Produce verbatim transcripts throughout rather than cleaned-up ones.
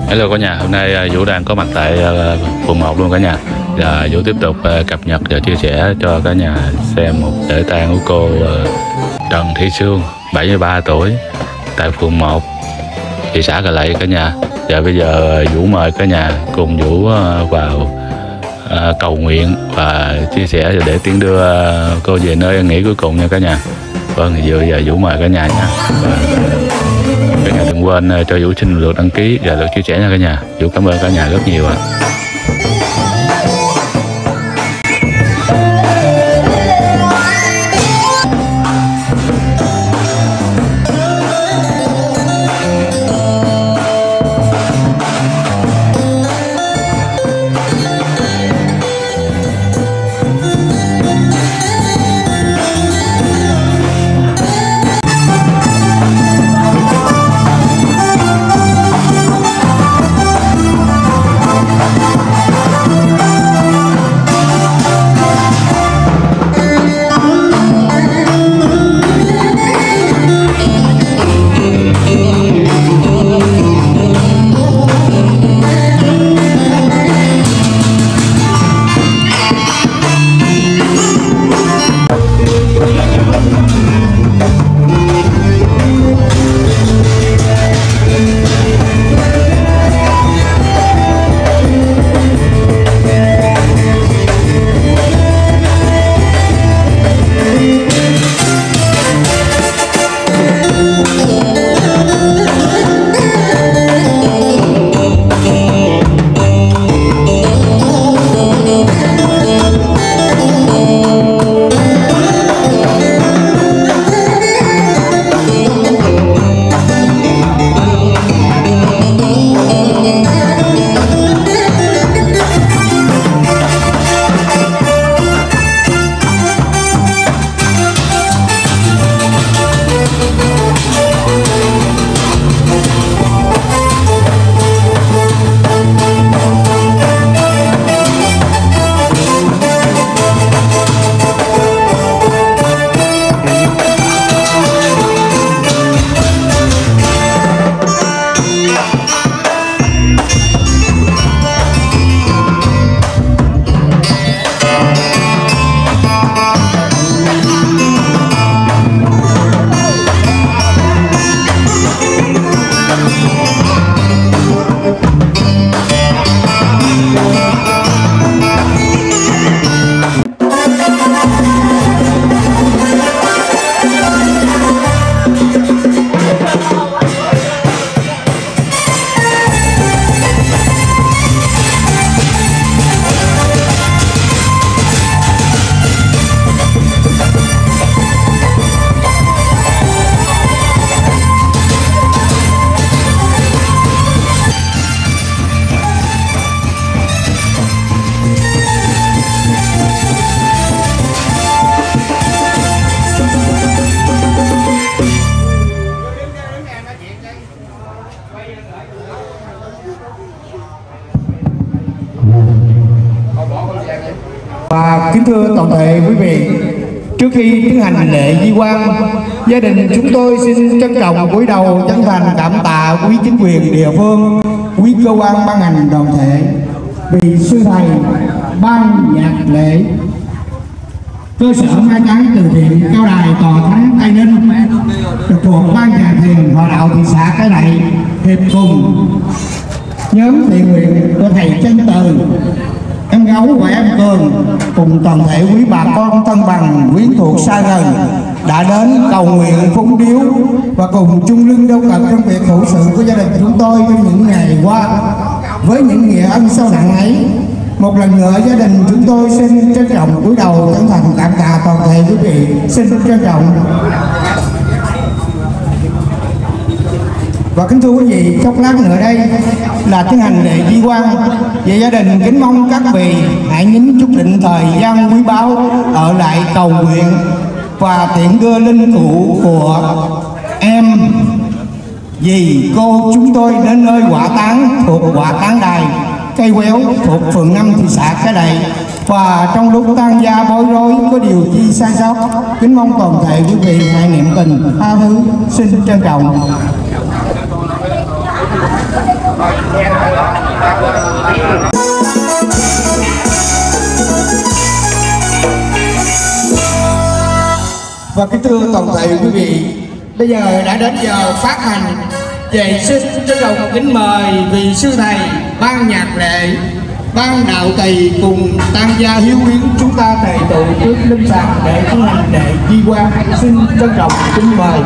Hello cả nhà, hôm nay Vũ đang có mặt tại phường một luôn cả nhà. Và Vũ tiếp tục cập nhật và chia sẻ cho cả nhà xem một lễ tang của cô Trần Thị Sương, bảy mươi ba tuổi, tại phường một, thị xã Cai Lậy cả nhà. Và bây giờ Vũ mời cả nhà cùng Vũ vào cầu nguyện và chia sẻ để tiến đưa cô về nơi an nghỉ cuối cùng nha cả nhà. Vâng, thì vừa giờ Vũ mời cả nhà nha. Và cả nhà đừng quên cho Vũ xin lượt đăng ký và lượt chia sẻ nha cả nhà. Vũ cảm ơn cả nhà rất nhiều ạ. Và kính thưa toàn thể quý vị, trước khi tiến hành lễ di quan, gia đình chúng tôi xin trân trọng cúi đầu chân thành cảm tạ quý chính quyền địa phương, quý cơ quan ban ngành đoàn thể vì sư thầy ban nhạc lễ cơ sở mai táng từ thiện cao đài tòa thánh Tây Ninh trực thuộc ban nhà thiền Hòa đạo thị xã Cai Lậy hiệp cùng nhóm thiện nguyện của thầy Chân Từ, em Gấu và em Cường cùng toàn thể quý bà con thân bằng quyến thuộc xa gần đã đến cầu nguyện phúng điếu và cùng chung lưng đâu cận trong việc hữu sự của gia đình chúng tôi trong những ngày qua. Với những nghĩa ân sâu nặng ấy, một lần nữa gia đình chúng tôi xin trân trọng cúi đầu chân thành cảm tạ toàn thể quý vị. Xin trân trọng. Và kính thưa quý vị, chốc lát nữa đây là tiến hành lễ di quan. Về gia đình kính mong các vị hãy nhín chút định thời gian quý báu ở lại cầu nguyện và tiễn đưa linh cữu của em dì cô chúng tôi đến nơi hỏa táng thuộc hỏa táng đài Cây Quéo thuộc phường năm thị xã Cai Lậy. Và trong lúc tang gia bối rối có điều chi sai sót, kính mong toàn thể quý vị hãy niệm tình tha thứ. Xin trân trọng. Và kính thưa toàn thể quý vị, bây giờ đã đến giờ phát hành. Về xin trân trọng kính mời vị sư thầy ban nhạc lệ, ban đạo tỳ cùng tăng gia hiếu huyến chúng ta tề tụ trước linh sàng để tiến hành lễ di quan. Xin trân trọng kính mời.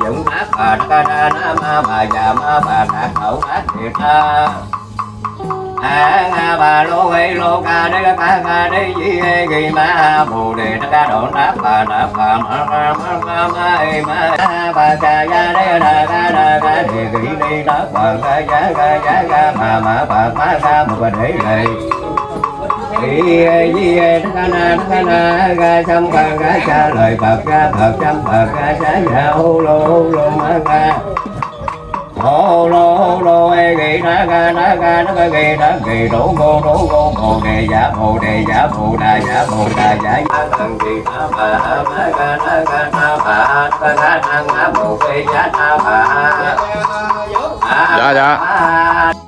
dụng ác bà đa đa na ma bà già ma bà đạt hậu ác thiệt ta a nga bà lô hay lô ca đê ca ca đê di ghi ma bồ đề ca độ nát bà nát bà ma ma ma ma ma ma bà ca ya đê đa ca đa ca đề ghi đi nát bà ca ya ca ya ca ma ma bà ma ca một bà để lệ di di ca na ca na ca trăm ca ca cha lời Phật ca Phật trăm Phật ca cha ya hô lô hô lô ma ca hô lô hô lô ê ghi na ca na ca na ca ghi na ghi đổ ngô đổ ngô bồ đề giả bồ đề giả bồ đà giả bồ đà giả thần gì na bà na ca na ca na bà ca na na na bồ đề giả na bà dạ dạ